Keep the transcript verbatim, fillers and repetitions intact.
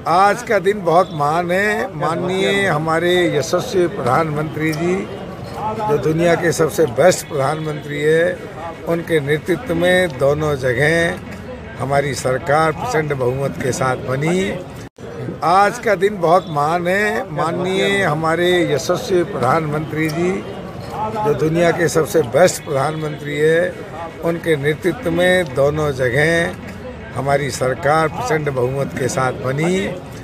आज का दिन बहुत महान है। माननीय हमारे यशस्वी प्रधानमंत्री जी, जो दुनिया के सबसे बेस्ट प्रधानमंत्री है, उनके नेतृत्व में दोनों जगह हमारी सरकार प्रचंड बहुमत के साथ बनी। आज का दिन बहुत महान है। माननीय हमारे यशस्वी प्रधानमंत्री जी, जो दुनिया के सबसे बेस्ट प्रधानमंत्री है, उनके नेतृत्व में दोनों जगह हमारी सरकार प्रचंड बहुमत के साथ बनी।